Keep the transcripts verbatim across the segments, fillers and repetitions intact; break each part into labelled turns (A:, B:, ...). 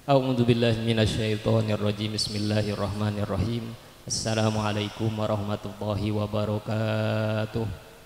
A: A'udzu billahi minasyaitonir rajim. Bismillahirrahmanirrahim. Assalamualaikum warahmatullahi wabarakatuh.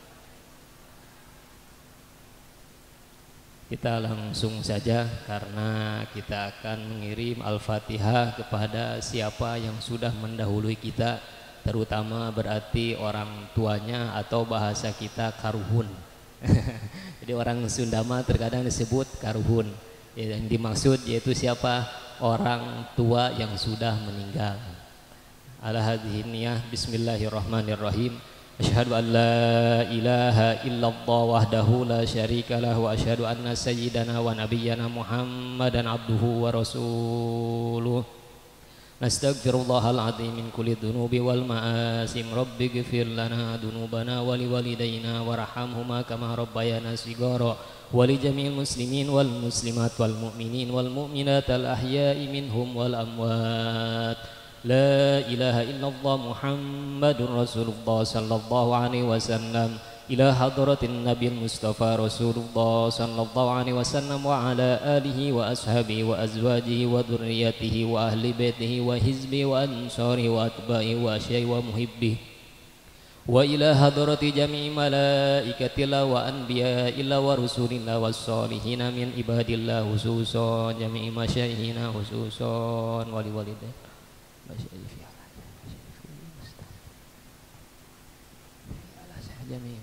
A: Kita langsung saja karena kita akan mengirim Al-Fatihah kepada siapa yang sudah mendahului kita, terutama berarti orang tuanya atau bahasa kita karuhun. Jadi orang Sunda mah terkadang disebut karuhun. Yang dimaksud yaitu siapa? Orang tua yang sudah meninggal. Ala hadhihi niyah, bismillahirrahmanirrahim. Asyhadu an la ilaha illallah wahdahu la syarika lahu wa asyhadu anna sayyidana wa nabiyyana Muhammadan abduhu wa rasuluh. Nastaghfirullahal azim min kulli dhunubi wal ma'asim. Rabbighfir lana dhunubana wa liwalidayna warhamhuma kama rabbayana shighara wa li jami'il muslimin wal muslimat wal mu'minin wal mu'minat al ahya'i minhum wal amwat. La ilaha illallah Muhammadur Rasulullah sallallahu alaihi wasallam. Ila hadratin Nabil Mustafa Rasulullah sallallahu alaihi wasallam wa ala alihi wa ashabihi wa azwajihi wa dhurriyyatihi wa ahli baitihi wa hizbi wa ansari wa atba'i wa syai wa muhibbi wa ila hadrati jami'i malaikatillah wa anbiya'illah wa rusulillah was solihina min ibadillah khususan jami'i masyaihina khususan wali walidain masyaikh jami'i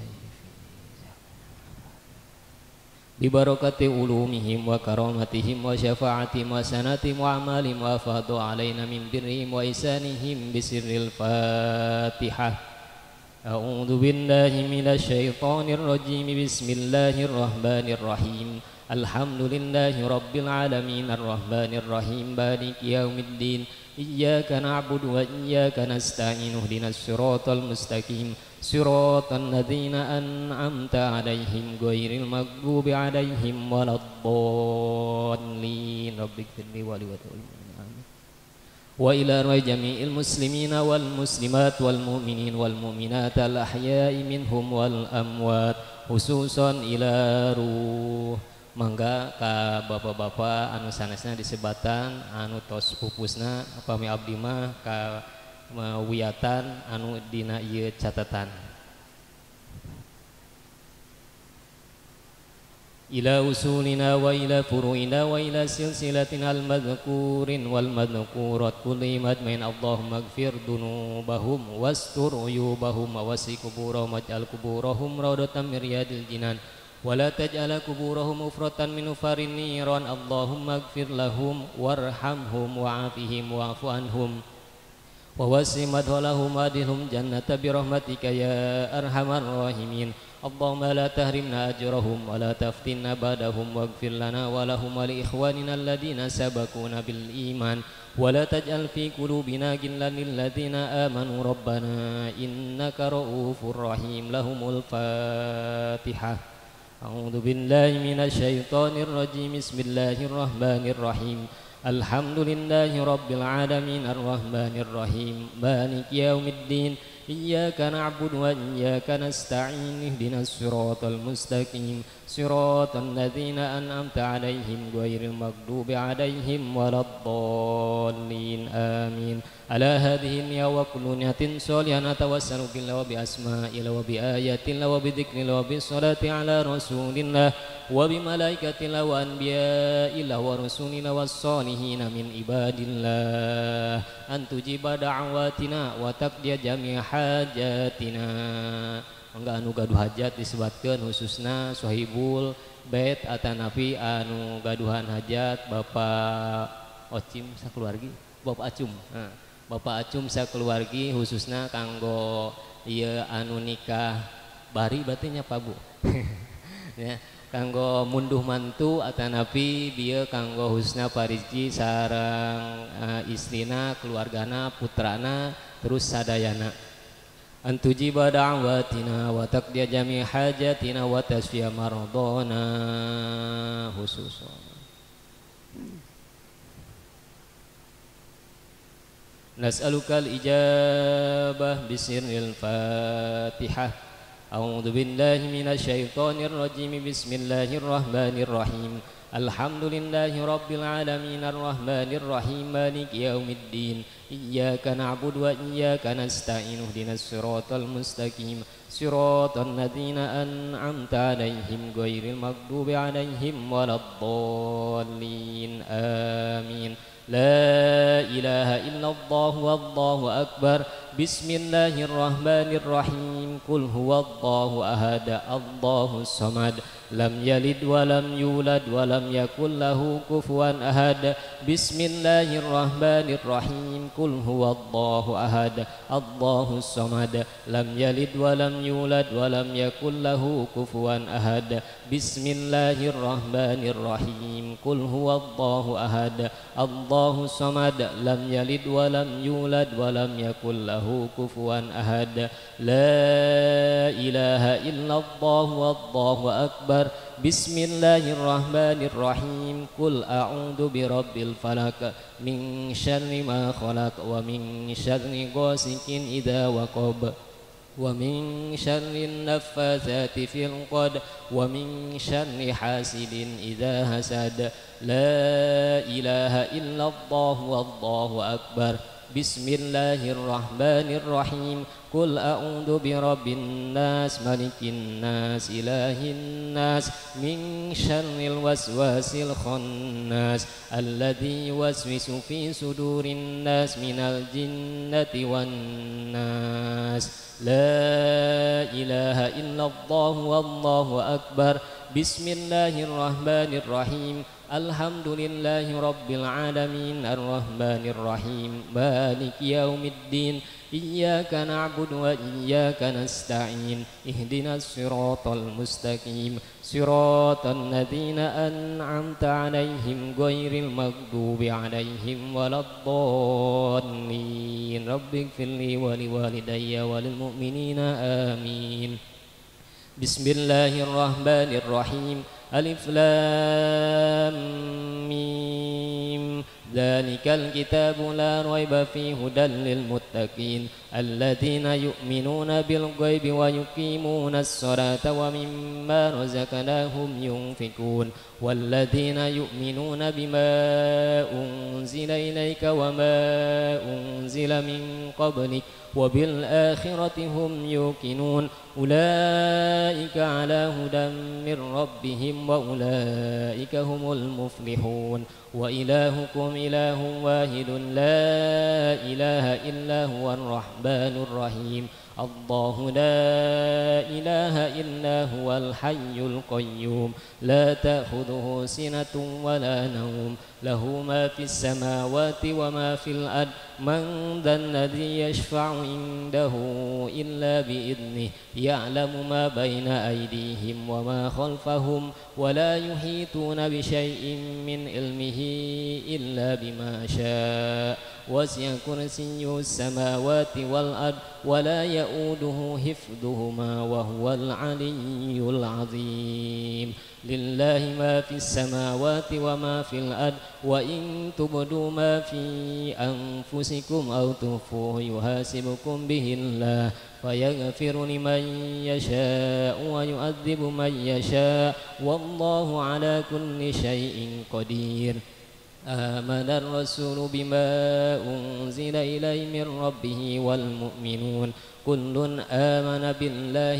A: bi barakati ulumihim wa karamatihim wa syafaatihim wa sanatihim wa amalihim wa fadu alaina min birrihim wa isanihim bisirril Fatihah. A'udzu billahi minasy syaithanir rajim. Bismillahirrahmanirrahim. Alhamdulillahi rabbil alamin arrahmanir rahim maliki yaumiddin. Iyyaka na'budu wa iyyaka nasta'in ihdinas siratal mustaqim siratal ladzina an'amta 'alaihim ghairil maghdubi 'alaihim waladdallin. Rabbighfirli wa li walidayya wa ila jami'il muslimina wal muslimat wal mu'minin wal mu'minat al ahya'i minhum wal amwat khususan ila ruh. Mangga ka bapak-bapak anu sanesna disebatan anu tos pupusna pami abdi mah ka wiyatan anu dina ieu catatan. Ila usulina wa ila furu'ina wa ila silsilatina al-madhkurin wal madhkurat kulli madmain. Allahumma ighfir dunubahum wastur uyubahum wasi kuburahum waj'al kuburahum rawdatan min riyadil jinan wala taj'ala kuburahum ufratan min ufarin niran. Allahumma ighfir lahum warhamhum wa'afihim wa'fu anhum wa wasi madhalahum adilhum jannata birahmatika ya arhamar rahimin. Allahumma la tahrimna ajrahum wa la taftinna ba'dahum waghfir lana wa lahum wa li ikhwanina alladhina sabaquna bil iman wa la taj'al fi qulubina ghillan lil ladzina amanu rabbana innaka ra'ufur rahim. Lahumul Fatihah. A'udzu billahi minasy syaithanir rajim. Bismillahirrahmanirrahim. Alhamdulillahi rabbil alamin arrahmanir rahim maliki yaumiddin. Iyyaka na'budu wa iyyaka nasta'in ihdinas siratal mustaqim siratal ladzina an'amta 'alaihim ghairil maghdubi 'alaihim waladdallin. Amin. Ala hadhihi niyya wa kullu niyatin sholihan atawassalu billahi wa bi asma'illah wa bi ayatillah wa bi dzikrillah wa bi sholati ala rasulillah wa bi malaikatillah wa anbiya'illah wa rusulillah was solihina min ibadillah an tujiba da'watina wa taqdiya jami' hajatina. Mangga anu gaduh hajat disebutkeun khususna sahibul bait atanapi anu gaduhan hajat Bapak Ocim sakeluargi Bapak Acum. Nah, Bapak Acum sakeluargi khususna kanggo ieu anu nikah bari berarti nya Pak Bu. Ya, kanggo munduh mantu atanapi bieu kanggo khususna parizki sareng uh, istrina keluargana putrana terus sadayana. Antujiba da'watina wa taqdiya jami' hajatina wa tasfiya mardana khususan. Nas'alukal ijabah bisirril Fatihah. أعوذ بالله من الشيطان الرجيم بسم الله الرحمن الرحيم الحمد لله رب العالمين الرحمن الرحيم مالك يوم الدين إياك نعبد وإياك نستعين اهدنا الصراط المستقيم صراط الذين أنعمت عليهم غير المغضوب عليهم ولا الضالين آمين لا إله إلا الله والله أكبر بسم الله الرحمن الرحيم قل هو الله أحد الله الصمد لم يلد ولم يولد ولم يكن له كفوا أحد بسم الله الرحمن الرحيم قل هو الله أحد الله الصمد لم يلد ولم يولد ولم يكن له كفوا أحد بسم الله الرحمن الرحيم قل هو الله أحد الله الصمد لم يلد ولم يولد ولم يكن له كفوا أحد لا إله إلا الله والله أكبر بسم الله الرحمن الرحيم قل أعوذ برب الفلق من شر ما خلق ومن شر غاسق إذا وقب ومن شر النفاثات في العقد ومن شر حاسد إذا حسد لا إله إلا الله والله أكبر بسم الله الرحمن الرحيم قل أعوذ برب الناس ملك الناس إله الناس من شر الوسواس الخناس الذي يوسوس في صدور الناس من الجنة والناس لا إله إلا الله والله أكبر بسم الله الرحمن الرحيم الحمد لله رب العالمين الرحمن الرحيم مالك يوم الدين إياك نعبد وإياك نستعين اهدنا الصراط المستقيم صراط الذين أنعمت عليهم غير المغضوب عليهم ولا الضالين رب اغفر لي ولوالدي وللمؤمنين آمين بسم الله الرحمن الرحيم ألف لام ميم ذلك الكتاب لا ريب فيه هدى للمتقين الذين يؤمنون بالغيب ويقيمون الصلاة ومما رزقناهم ينفقون والذين يؤمنون بما أنزل إليك وما أنزل من قبلك وبالآخرة هم يوقنون أولئك على هدى من ربهم وأولئك هم المفلحون وإلهكم إله واحد لا إله إلا هو الرحمن الرحيم الله لا إله إلا هو الحي القيوم لا تأخذه سنة ولا نوم له ما في السماوات وما في الأرض من ذا الذي يشفع عنده إلا بإذنه يعلم ما بين أيديهم وما خلفهم ولا يحيطون بشيء من علمه إلا بما شاء وسع كرسي السماوات والأرض ولا يؤوده حفظهما وهو العلي العظيم لله ما في السماوات وما في الأرض وإن تبدوا ما في أنفسكم أو تخفوه يحاسبكم به الله فيغفر لمن يشاء ويعذب من يشاء والله على كل شيء قدير آمن الرسول بما أنزل إليه من ربه والمؤمنون كل آمن بالله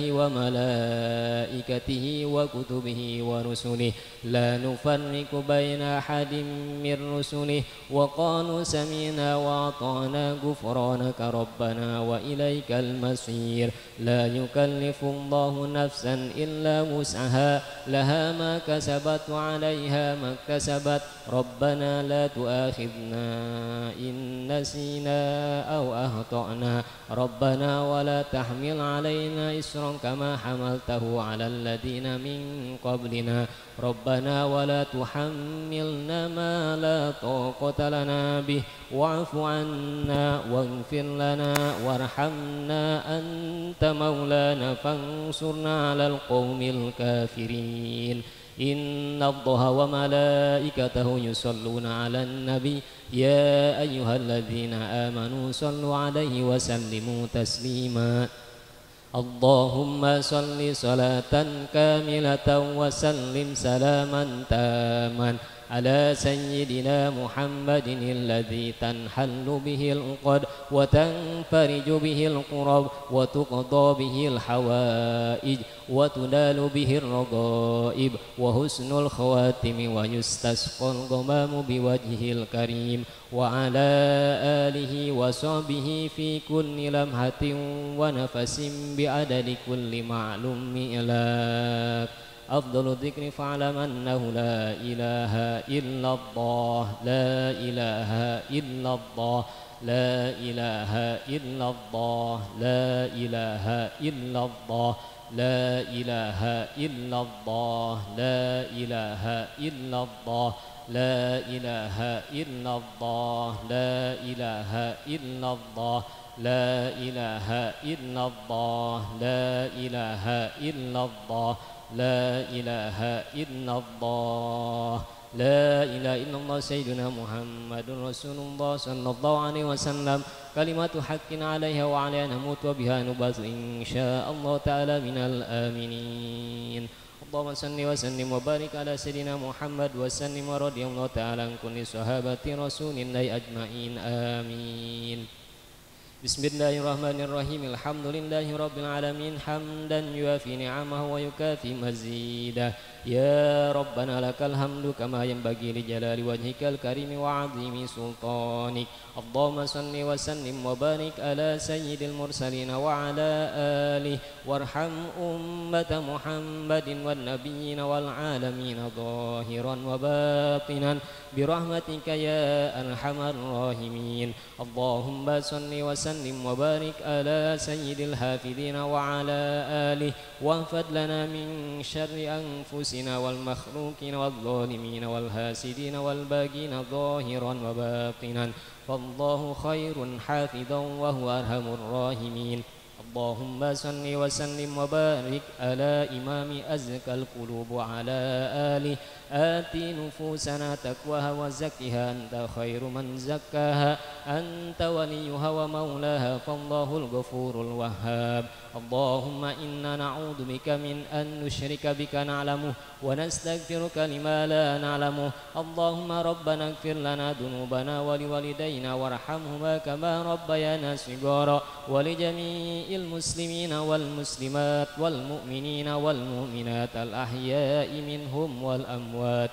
A: وملائكته وكتبه ورسله لا نفرق بين أحد من رسله وقالوا سمعنا وأطعنا غفرانك ربنا وإليك المصير لا يكلف الله نفسا إلا وسعها لها ما كسبت وعليها ما اكتسبت ربنا لا تؤاخذنا إن نسينا أو أخطأنا ربنا ولا تحمل علينا إصرا كما حملته على الذين من قبلنا ربنا ولا تحملنا ما لا طاقة لنا به واعف عنا واغفر لنا وارحمنا أنت مولانا فانصرنا على القوم الكافرين إن الله وملائكته يصلون على النبي يا أيها الذين آمنوا صلوا عليه وسلموا تسليما اللهم صل صلاة كاملة وسلم سلاما تاما على سيدنا محمد الذي تنحل به العقد وتنفرج به الكرب وتقضى به الحوائج وتنال به الرغائب وحسن الخواتم ويستسقى الغمام بوجهه الكريم وعلى آله وصحبه في كل لمحة ونفس بعدد كل معلوم إليك. أفضل الذكر فاعلم أنه لا إله إلا الله لا إله إلا الله لا إله إلا الله لا إله إلا الله لا إله إلا الله لا إله إلا الله لا إله إلا الله لا إله إلا الله لا إله إلا الله لا إله إلا الله لا إله إلا الله لا إله إلا الله سيدنا محمد رسول الله صلى الله عليه وسلم كلمة حق عليها وعليها نموت وبها نبعث إن شاء الله تعالى من الآمنين. اللهم صل وسلم وبارك على سيدنا محمد وسلم ورضي الله تعالى عن كل صحابة رسول الله أجمعين آمين. بسم الله الرحمن الرحيم الحمد لله رب العالمين حمدا يوافي نعمه ويكافي مزيده يا ربنا لك الحمد كما ينبغي لجلال وجهك الكريم وعظيم سلطانك. اللهم صل وسلم وبارك على سيد المرسلين وعلى آله وارحم أمة محمد والنبيين والعالمين ظاهرا وباطنا برحمتك يا أرحم الراحمين. اللهم صل وسلم وبارك على سيد الحافظين وعلى آله واحفظ لنا من شر أنفسنا والمخلوقين والظالمين والحاسدين والباغين ظاهرا وباطنا فالله خير حافظا وهو أرحم الراحمين. اللهم صل وسلم وبارك على إمام أزكى القلوب وعلى آله آت نفوسنا تقواها وزكها أنت خير من زكاها أنت وليها ومولاها فالله الغفور الوهاب. اللهم إنا نعوذ بك من أن نشرك بك نعلمه ونستغفرك لما لا نعلمه. اللهم ربنا اغفر لنا ذنوبنا ولوالدينا وارحمهما كما ربيانا صغارا ولجميع المسلمين والمسلمات والمؤمنين والمؤمنات الأحياء منهم والأموات.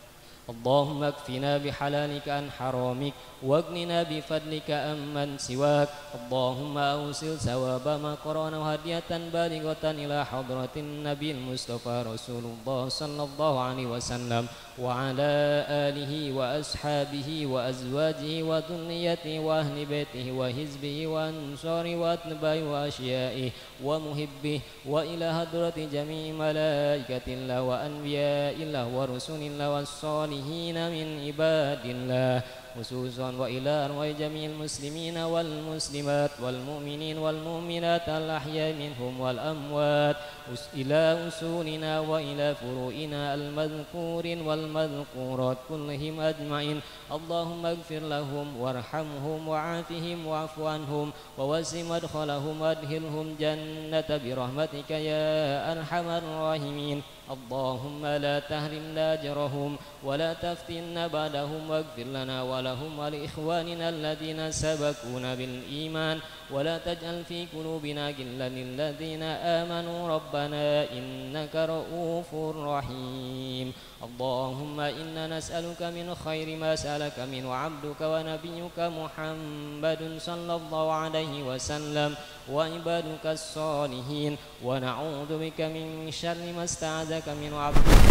A: اللهم اكفنا بحلالك عن حرامك واغننا بفضلك عمن سواك. اللهم أوصل ثواب ما قرأنا هدية بالغة إلى حضرة النبي المصطفى رسول الله صلى الله عليه وسلم وعلى آله وأصحابه وأزواجه وذريته وأهل بيته وحزبه وأنصاره وأتباعه وأشيائه ومحبه وإلى حضرة جميع ملائكة الله وأنبياء الله ورسل الله والصالحين من عباد الله خصوصا وإلى أرواح جميع المسلمين والمسلمات والمؤمنين والمؤمنات الأحياء منهم والأموات إلى أصولنا وإلى فروعنا المذكورين والمذكورات كلهم أجمعين. اللهم اغفر لهم وارحمهم وعافهم واعف عنهم ووسع مدخلهم وادخلهم جنة برحمتك يا أرحم الراحمين. اللهم لا تحرمنا أجرهم ولا تفتنا بعدهم واغفر لنا ولهم ولإخواننا الذين سبقونا بالإيمان ولا تجعل في قلوبنا غلا للذين آمنوا ربنا إنك رؤوف رحيم. اللهم إنا نسألك من خير ما سألك منه عبدك ونبيك محمد صلى الله عليه وسلم وعبادك الصالحين ونعوذ بك من شر ما استعاذك منه عبدك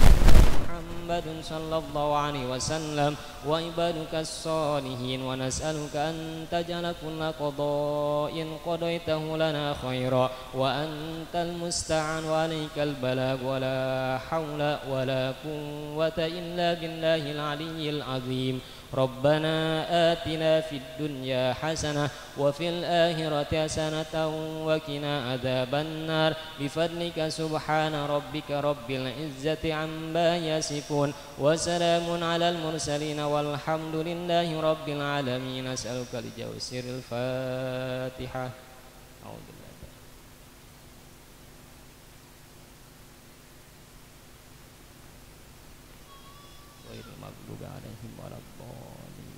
A: محمد صلى الله عليه وسلم وعبادك الصالحين ونسألك أن تجعل كل قضاء قضيته لنا خيرا وأنت المستعان وعليك البلاغ ولا حول ولا قوة إلا بالله العلي العظيم. ربنا آتنا في الدنيا حسنة وفي الآخرة حسنة وقنا عذاب النار بفضلك سبحان ربك رب العزة عما يصفون وسلام على المرسلين والحمد لله رب العالمين. أسألك لجوسر الفاتحة. أعوذ بالله. maghdubi 'alaihim waladdallin.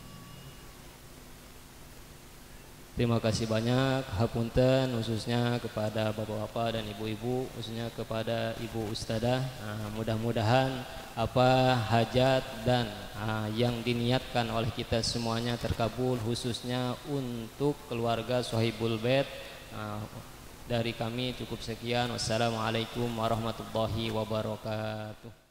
A: Terima kasih banyak, hapunten khususnya kepada bapak-bapak dan ibu-ibu, khususnya kepada ibu ustadzah. Nah, mudah-mudahan apa hajat dan ah, yang diniatkan oleh kita semuanya terkabul, khususnya untuk keluarga Sohibul Bait. Ah, dari kami cukup sekian. Wassalamualaikum warahmatullahi wabarakatuh.